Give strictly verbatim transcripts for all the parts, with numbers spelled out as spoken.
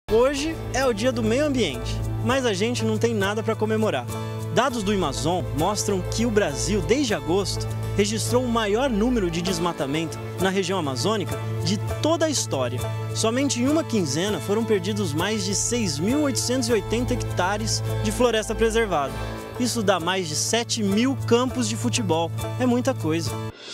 Hoje é o dia do meio ambiente, mas a gente não tem nada para comemorar. Dados do Amazon mostram que o Brasil, desde agosto, registrou o maior número de desmatamento na região amazônica de toda a história. Somente em uma quinzena foram perdidos mais de seis mil oitocentos e oitenta hectares de floresta preservada. Isso dá mais de sete mil campos de futebol. É muita coisa.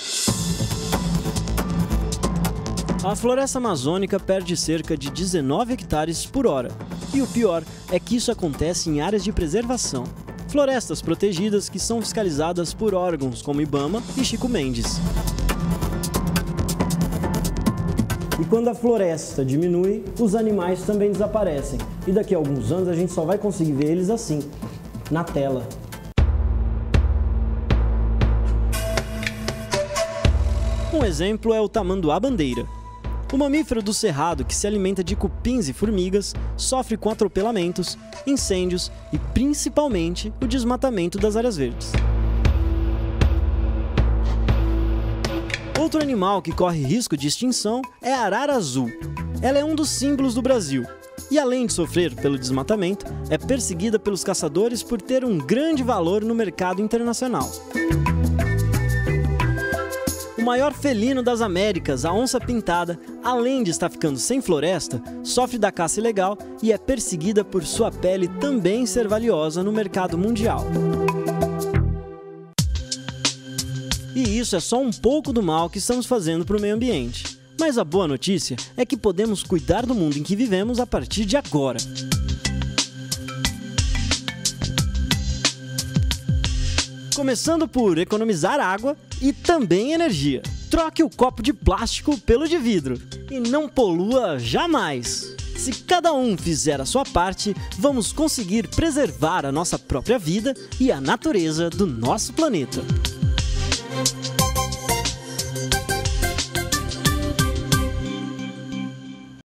A floresta amazônica perde cerca de dezenove hectares por hora. E o pior é que isso acontece em áreas de preservação. Florestas protegidas que são fiscalizadas por órgãos como IBAMA e Chico Mendes. E quando a floresta diminui, os animais também desaparecem. E daqui a alguns anos a gente só vai conseguir ver eles assim, na tela. Um exemplo é o tamanduá-bandeira. O mamífero do cerrado, que se alimenta de cupins e formigas, sofre com atropelamentos, incêndios e, principalmente, o desmatamento das áreas verdes. Outro animal que corre risco de extinção é a arara azul. Ela é um dos símbolos do Brasil e, além de sofrer pelo desmatamento, é perseguida pelos caçadores por ter um grande valor no mercado internacional. O maior felino das Américas, a onça-pintada, além de estar ficando sem floresta, sofre da caça ilegal e é perseguida por sua pele também ser valiosa no mercado mundial. E isso é só um pouco do mal que estamos fazendo para o meio ambiente. Mas a boa notícia é que podemos cuidar do mundo em que vivemos a partir de agora. Começando por economizar água e também energia. Troque o copo de plástico pelo de vidro e não polua jamais. Se cada um fizer a sua parte, vamos conseguir preservar a nossa própria vida e a natureza do nosso planeta.